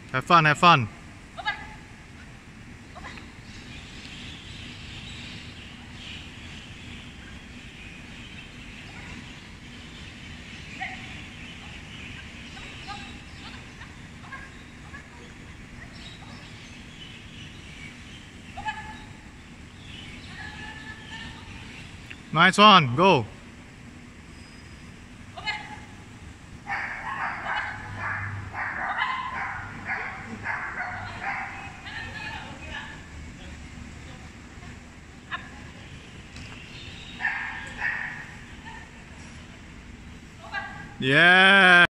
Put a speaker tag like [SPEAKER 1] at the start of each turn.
[SPEAKER 1] Have fun, have fun. Nice one, go. Yeah.